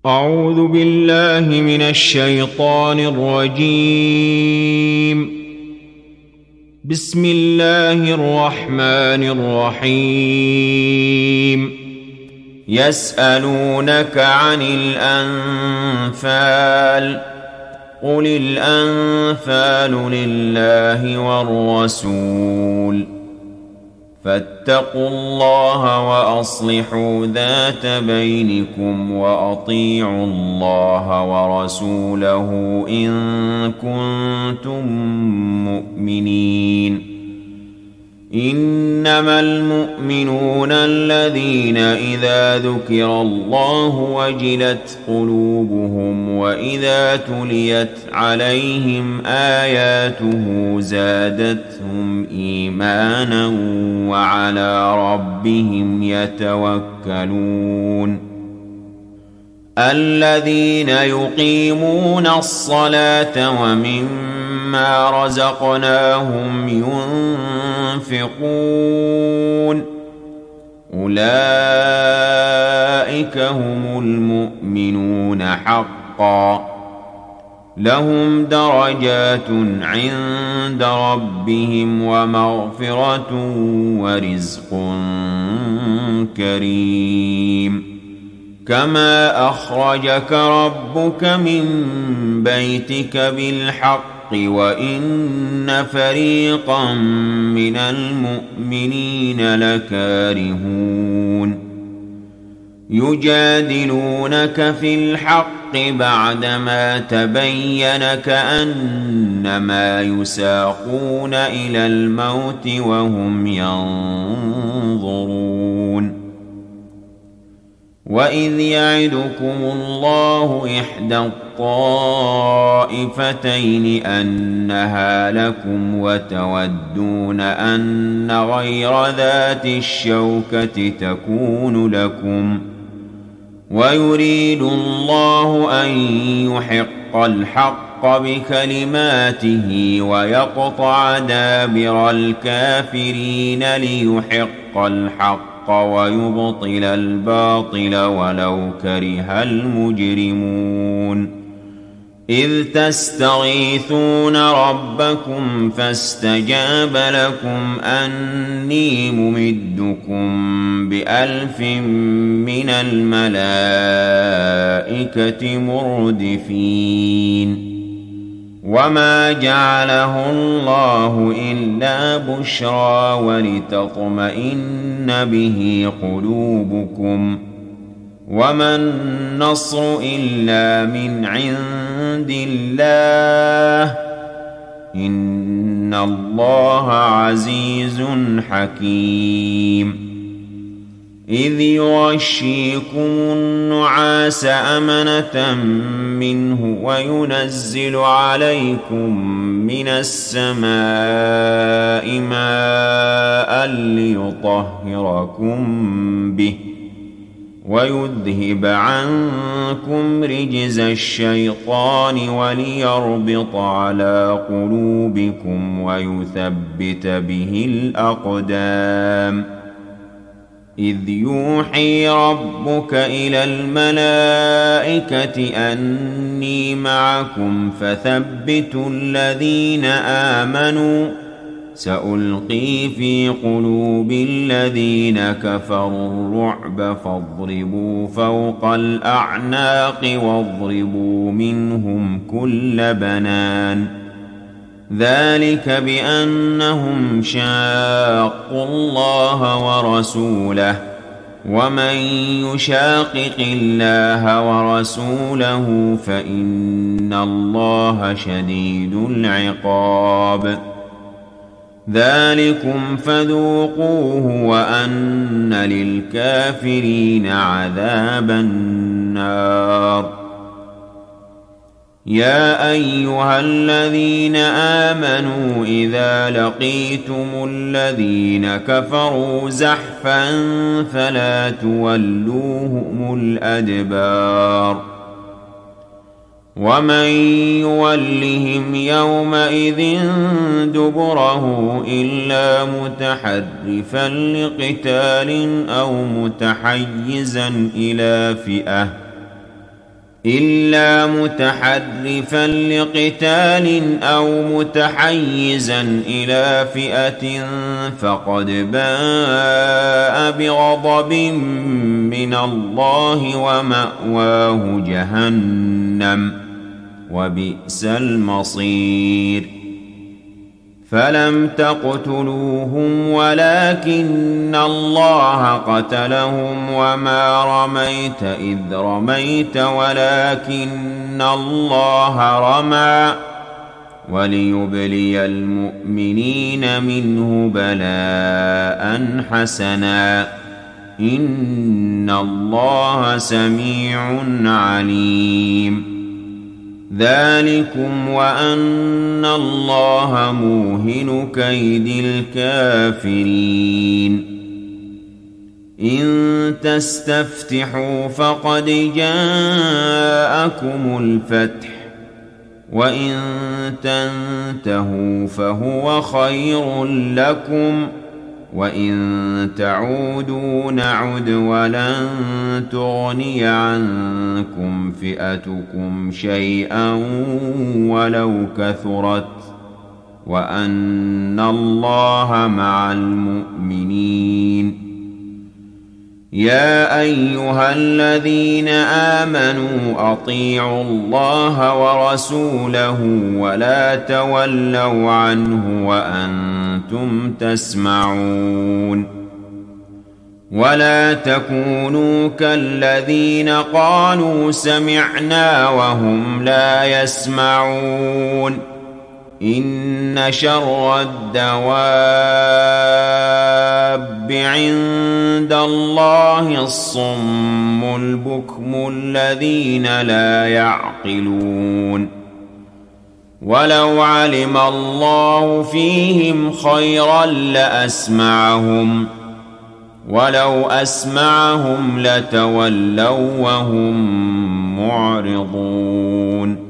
أعوذ بالله من الشيطان الرجيم. بسم الله الرحمن الرحيم. يسألونك عن الأنفال قل الأنفال لله والرسول فاتقوا الله وأصلحوا ذات بينكم وأطيعوا الله ورسوله إن كنتم مؤمنين. إنما المؤمنون الذين إذا ذكر الله وجلت قلوبهم وإذا تليت عليهم آياته زادتهم إيمانا وعلى ربهم يتوكلون. الذين يقيمون الصلاة ومما رزقناهم ينفقون أولئك هم المؤمنون حقا لهم درجات عند ربهم ومغفرة ورزق كريم. كما أخرجك ربك من بيتك بالحق وإن فريقا من المؤمنين لكارهون يجادلونك في الحق بعدما تبين كأنما يساقون إلى الموت وهم ينظرون. وإذ يعدكم الله إحدى الطائفتين أنها لكم وتودون أن غير ذات الشوكة تكون لكم ويريد الله أن يحق الحق بكلماته ويقطع دابر الكافرين ليحق الحق ويبطل الباطل ولو كره المجرمون. إذ تستغيثون ربكم فاستجاب لكم أني ممدكم ب1000 من الملائكة مردفين. وما جعله الله إلا بشرى ولتطمئن به قلوبكم وما النصر إلا من عند الله إن الله عزيز حكيم. إذ يغشيكم النعاس أمنة منه وينزل عليكم من السماء ماء ليطهركم به ويذهب عنكم رجز الشيطان وليربط على قلوبكم ويثبت به الأقدام. إذ يوحي ربك إلى الملائكة أني معكم فثبتوا الذين آمنوا سألقي في قلوب الذين كفروا الرعب فاضربوا فوق الأعناق واضربوا منهم كل بنان. ذلك بأنهم شاقوا الله ورسوله ومن يشاقق الله ورسوله فإن الله شديد العقاب. ذلكم فذوقوه وأن للكافرين عذاب النار. يا أيها الذين آمنوا إذا لقيتم الذين كفروا زحفا فلا تولوهم الأدبار. ومن يولهم يومئذ دبره إلا متحرفا لقتال أو متحيزا إلى فئة إلا متحرفا لقتال أو متحيزا إلى فئة فقد باء بغضب من الله ومأواه جهنم وبئس المصير فلم تقتلوهم ولكن الله قتلهم وما رميت إذ رميت ولكن الله رمى وليبلي المؤمنين منه بلاء حسنا إن الله سميع عليم ذلكم وأن الله موهن كيد الكافرين إن تستفتحوا فقد جاءكم الفتح وإن تنتهوا فهو خير لكم وإن تعودوا نعد ولن تغني عنكم فئتكم شيئا ولو كثرت وأن الله مع المؤمنين يا أيها الذين آمنوا أطيعوا الله ورسوله ولا تولوا عنه وأنتم تسمعون ولا تكونوا كالذين قالوا سمعنا وهم لا يسمعون إن شر الدواب عند الله الصم البكم الذين لا يعقلون ولو علم الله فيهم خيرا لأسمعهم ولو أسمعهم لتولوا وهم معرضون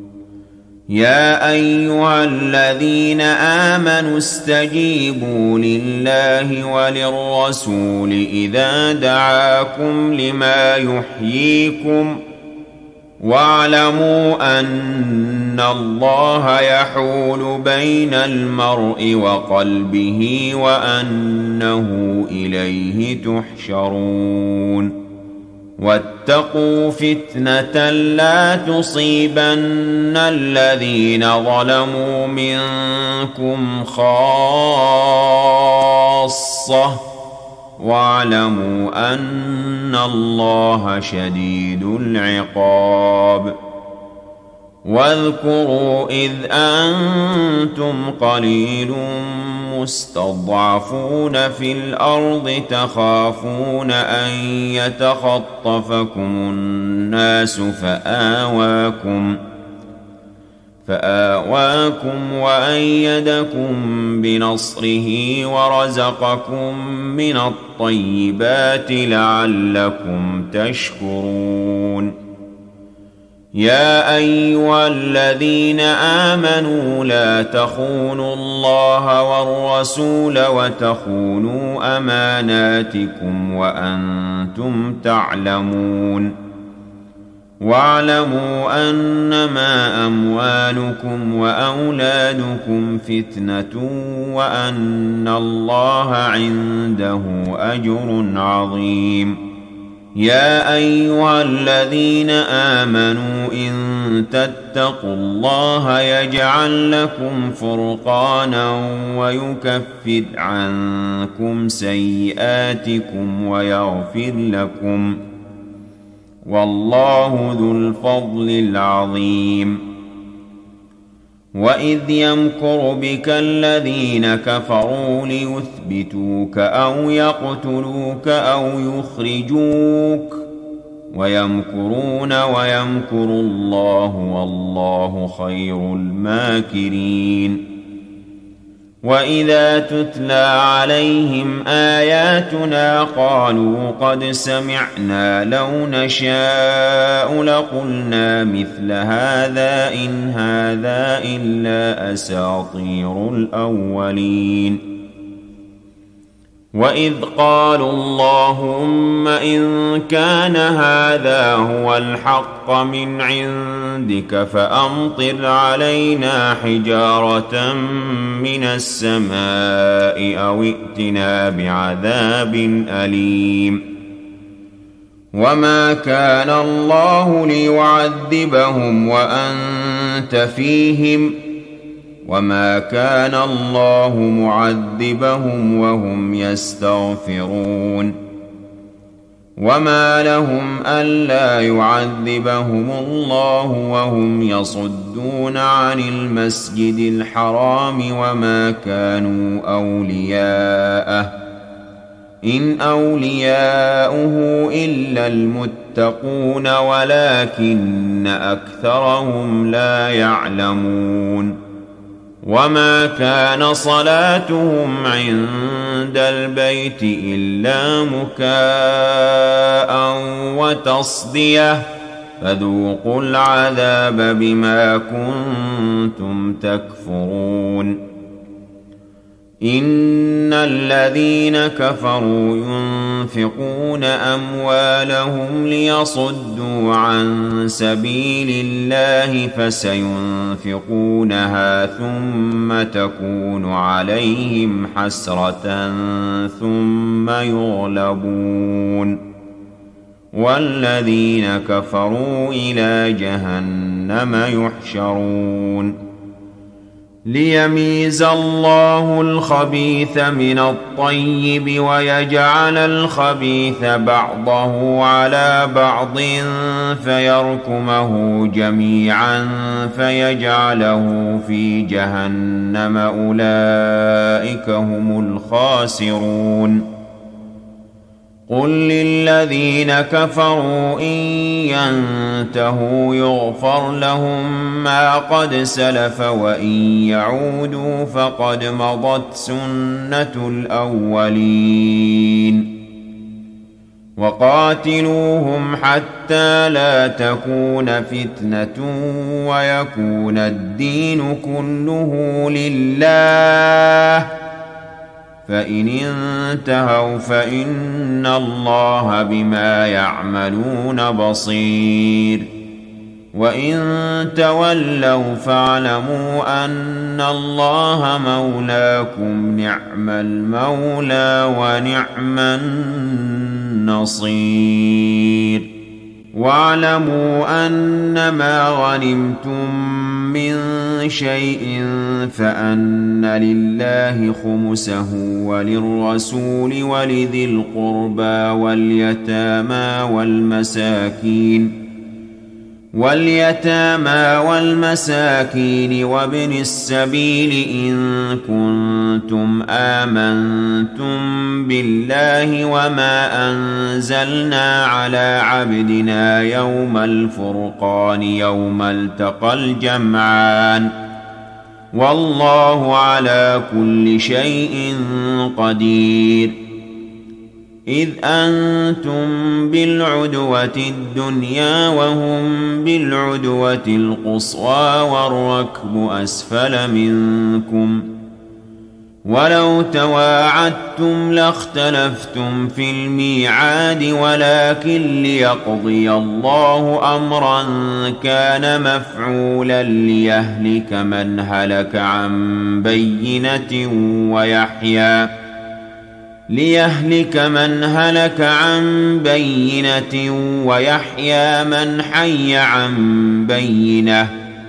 يا أيها الذين آمنوا استجيبوا لله وللرسول إذا دعاكم لما يحييكم واعلموا أن الله يحول بين المرء وقلبه وأنه إليه تحشرون واتقوا فتنة لا تصيبن الذين ظلموا منكم خاصة واعلموا أن الله شديد العقاب واذكروا إذ أنتم قليل مستضعفون في الأرض تخافون أن يتخطفكم الناس فآواكم وأيدكم بنصره ورزقكم من الطيبات لعلكم تشكرون يا أيها الذين آمنوا لا تخونوا الله والرسول وتخونوا أماناتكم وأنتم تعلمون واعلموا أنما أموالكم وأولادكم فتنة وأن الله عنده أجر عظيم يا أيها الذين آمنوا إن تتقوا الله يجعل لكم فرقانا ويكفر عنكم سيئاتكم ويغفر لكم والله ذو الفضل العظيم وإذ يمكر بك الذين كفروا ليثبتوك أو يقتلوك أو يخرجوك ويمكرون ويمكر الله والله خير الماكرين وإذا تتلى عليهم آياتنا قالوا قد سمعنا لو نشاء لقلنا مثل هذا إن هذا إلا أساطير الأولين وإذ قالوا اللهم إن كان هذا هو الحق من عندك فأمطر علينا حجارة من السماء أو ائتنا بعذاب أليم وما كان الله ليعذبهم وأنت فيهم وما كان الله معذبهم وهم يستغفرون وما لهم ألا يعذبهم الله وهم يصدون عن المسجد الحرام وما كانوا أولياءه إن أولياؤه إلا المتقون ولكن أكثرهم لا يعلمون وما كان صلاتهم عند البيت إلا مكاء وتصدية فذوقوا العذاب بما كنتم تكفرون إن الذين كفروا ينفقون أموالهم ليصدوا عن سبيل الله فسينفقونها ثم تكون عليهم حسرة ثم يغلبون والذين كفروا إلى جهنم يحشرون ليميز الله الخبيث من الطيب ويجعل الخبيث بعضه على بعض فيركمه جميعا فيجعله في جهنم أولئك هم الخاسرون قل للذين كفروا إن ينتهوا يغفر لهم ما قد سلف وإن يعودوا فقد مضت سنة الأولين وقاتلوهم حتى لا تكون فتنة ويكون الدين كله لله فإن انتهوا فإن الله بما يعملون بصير وإن تولوا فاعلموا أن الله مولاكم نعم المولى ونعم النصير واعلموا أنما غنمتم من شيء فأن لله خمسه وللرسول ولذي القربى واليتامى والمساكين وابن السبيل إن كنتم آمنتم بالله وما أنزلنا على عبدنا يوم الفرقان يوم التقى الجمعان والله على كل شيء قدير إذ أنتم بالعدوة الدنيا وهم بالعدوة القصوى والركب أسفل منكم ولو تواعدتم لاختلفتم في الميعاد ولكن ليقضي الله أمرا كان مفعولا ليهلك من هلك عن بينة ويحيى من حي عن بينة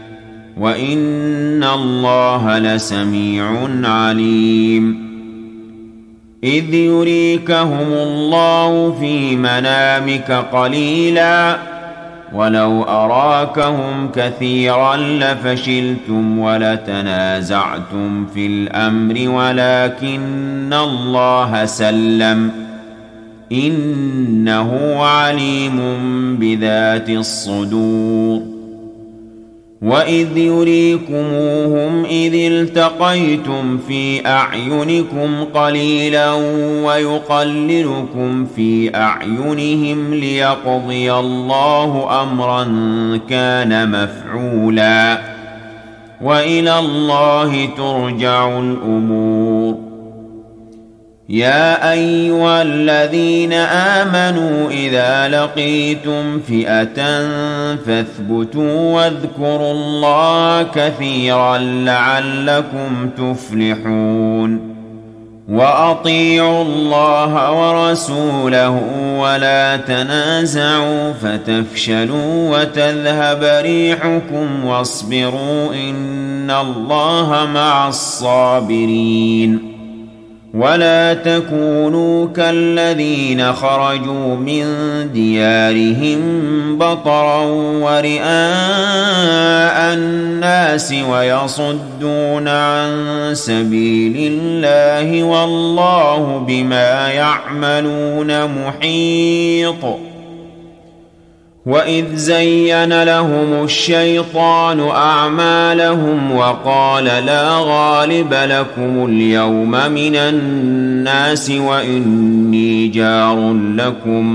وإن الله لسميع عليم إذ يريكهم الله في منامك قليلا ولو أراكهم كثيرا لفشلتم ولتنازعتم في الأمر ولكن الله سلم إنه عليم بذات الصدور وإذ يريكموهم إذ التقيتم في أعينكم قليلا ويقللكم في أعينهم ليقضي الله أمرا كان مفعولا وإلى الله ترجع الأمور يا أيها الذين آمنوا إذا لقيتم فئة فاثبتوا واذكروا الله كثيرا لعلكم تفلحون وأطيعوا الله ورسوله ولا تنازعوا فتفشلوا وتذهب ريحكم واصبروا إن الله مع الصابرين ولا تكونوا كالذين خرجوا من ديارهم بطرا ورئاء الناس ويصدون عن سبيل الله والله بما يعملون محيط وإذ زين لهم الشيطان أعمالهم وقال لا غالب لكم اليوم من الناس وإني جار لكم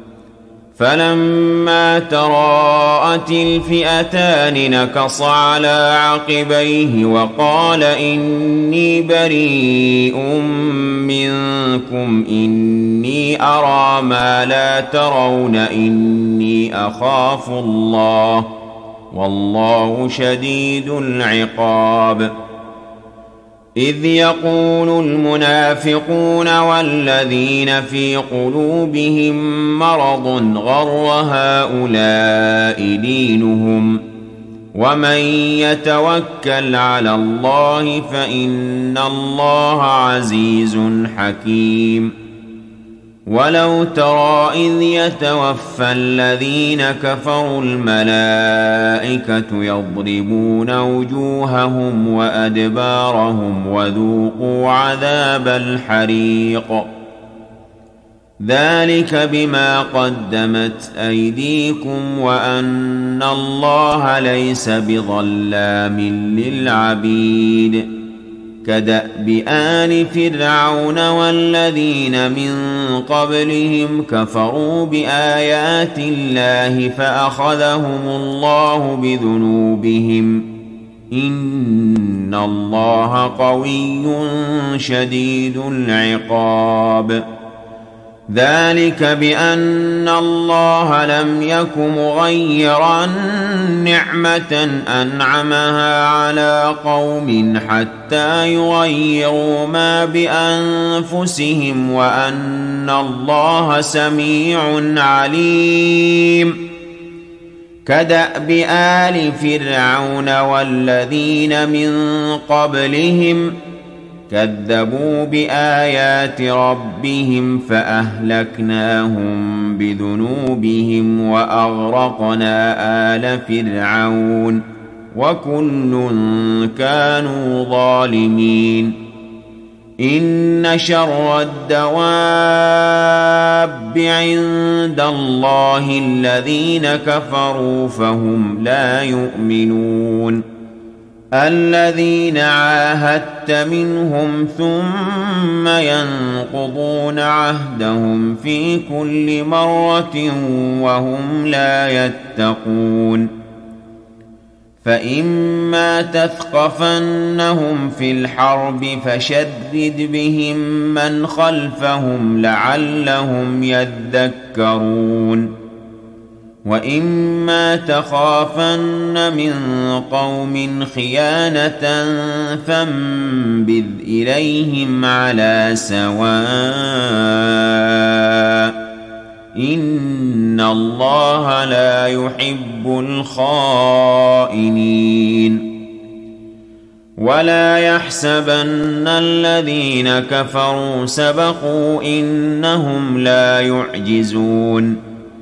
فلما تراءت الفئتان نكص على عقبيه وقال إني بريء منكم إني أرى ما لا ترون إني أخاف الله والله شديد العقاب إذ يقول المنافقون والذين في قلوبهم مرض غر هؤلاء دينهم ومن يتوكل على الله فإن الله عزيز حكيم ولو ترى إذ يتوفى الذين كفروا الملائكة يضربون وجوههم وأدبارهم وذوقوا عذاب الحريق ذلك بما قدمت أيديكم وأن الله ليس بظلام للعبيد كدأب آل فرعون والذين من قبلهم كفروا بآيات الله فأخذهم الله بذنوبهم إن الله قوي شديد العقاب ذلك بأن الله لم يك مغيرا نعمة أنعمها على قوم حتى يغيروا ما بأنفسهم وأن الله سميع عليم كدأب آل فرعون والذين من قبلهم كذبوا بآيات ربهم فأهلكناهم بذنوبهم وأغرقنا آل فرعون وكل كانوا ظالمين إن شر الدواب عند الله الذين كفروا فهم لا يؤمنون الذين عاهدت منهم ثم ينقضون عهدهم في كل مرة وهم لا يتقون فإما تثقفنهم في الحرب فشدد بهم من خلفهم لعلهم يذكرون وإما تخافن من قوم خيانة فانبذ إليهم على سواء إن الله لا يحب الخائنين ولا يحسبن الذين كفروا سبقوا إنهم لا يعجزون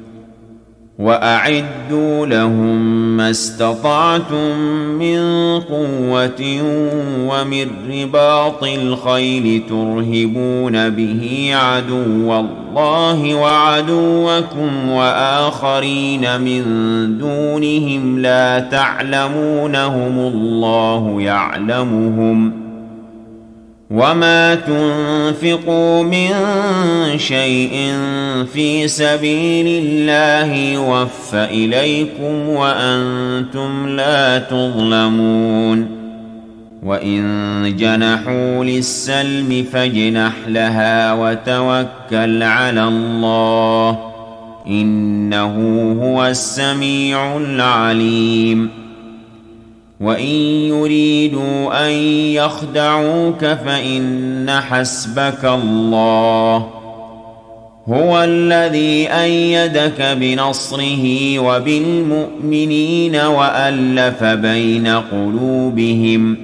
وأعدوا لهم ما استطعتم من قوة ومن رباط الخيل ترهبون به عدو الله وعدوكم وآخرين من دونهم لا تعلمونهم الله يعلمهم وما تنفقوا من شيء في سبيل الله يوفى إليكم وأنتم لا تظلمون وإن جنحوا للسلم فاجنح لها وتوكل على الله إنه هو السميع العليم وإن يريدوا أن يخدعوك فإن حسبك الله هو الذي أيدك بنصره وبالمؤمنين وألف بين قلوبهم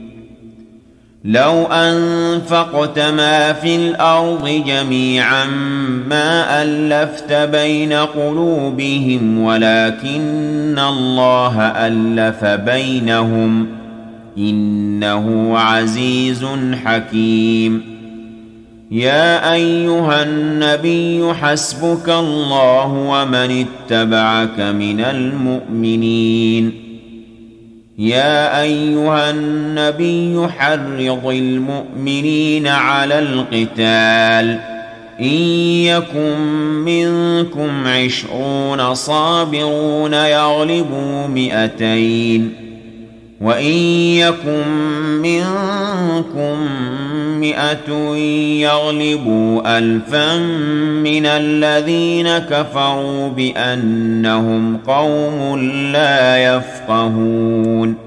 لو أنفقت ما في الأرض جميعا ما ألفت بين قلوبهم ولكن الله ألف بينهم إنه عزيز حكيم يا أيها النبي حسبك الله ومن اتبعك من المؤمنين يا أيها النبي حرض المؤمنين على القتال إن يكن منكم 20 صابرون يغلبوا 200 وإن يكن منكم 100 يغلبوا 1000 من الذين كفروا بأنهم قوم لا يفقهون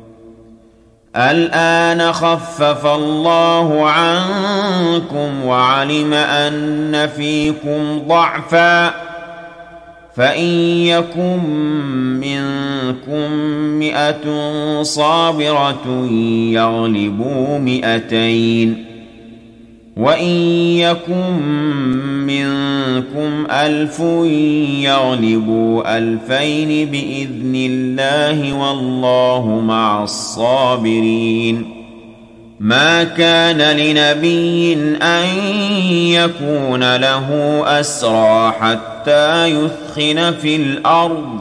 الآن خفف الله عنكم وعلم أن فيكم ضعفا فإن يكن منكم 100 صابرة يغلبوا 200 وإن يكن منكم 1000 يغلبوا 2000 بإذن الله والله مع الصابرين ما كان لنبي أن يكون له أسرى حتى يثخن في الأرض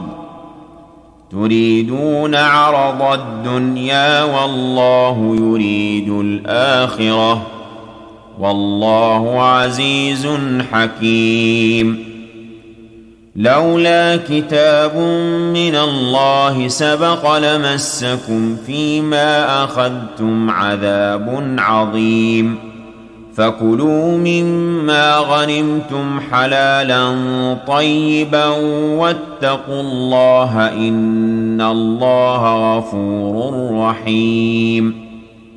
تريدون عرض الدنيا والله يريد الآخرة والله عزيز حكيم لولا كتاب من الله سبق لمسكم فيما أخذتم عذاب عظيم فكلوا مما غنمتم حلالا طيبا واتقوا الله إن الله غفور رحيم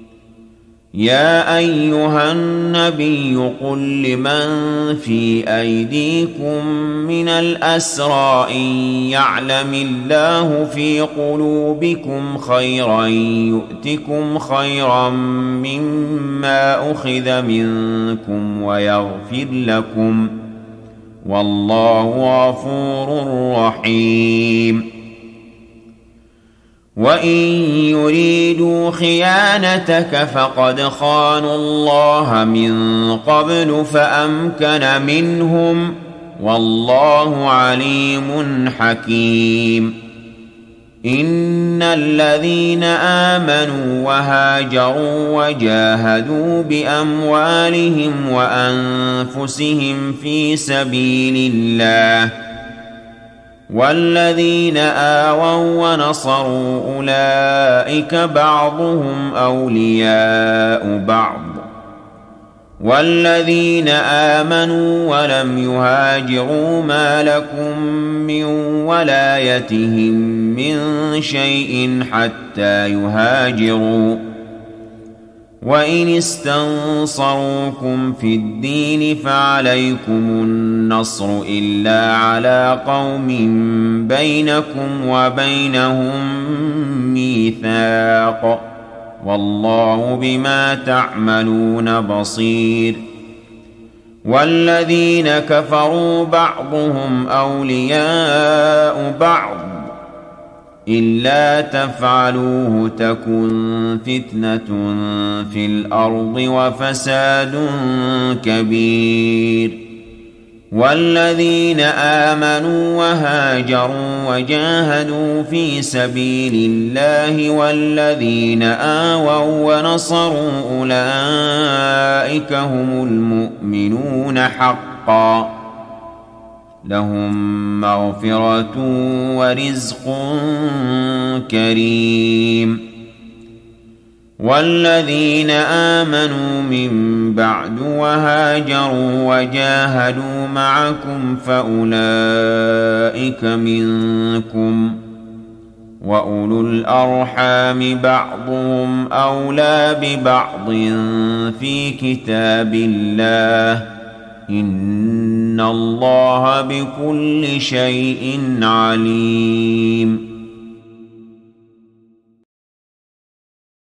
يا أيها النبي قل لمن في أيديكم من الأسرى إن يعلم الله في قلوبكم خيرا يؤتكم خيرا مما أخذ منكم ويغفر لكم والله غفور رحيم وإن يريدوا خيانتك فقد خانوا الله من قبل فأمكن منهم والله عليم حكيم إن الذين آمنوا وهاجروا وجاهدوا بأموالهم وأنفسهم في سبيل الله والذين آووا ونصروا أولئك بعضهم أولياء بعض والذين آمنوا ولم يهاجروا ما لكم من ولايتهم من شيء حتى يهاجروا وإن استنصروكم في الدين فعليكم النصر إلا على قوم بينكم وبينهم ميثاق والله بما تعملون بصير والذين كفروا بعضهم أولياء بعض إلا تفعلوه تكن فتنة في الأرض وفساد كبير والذين آمنوا وهاجروا وجاهدوا في سبيل الله والذين آووا ونصروا أولئك هم المؤمنون حقا لهم مغفرة ورزق كريم والذين آمنوا من بعد وهاجروا وجاهدوا معكم فأولئك منكم وأولو الأرحام بعضهم أولى ببعض في كتاب الله إن الله بكل شيء عليم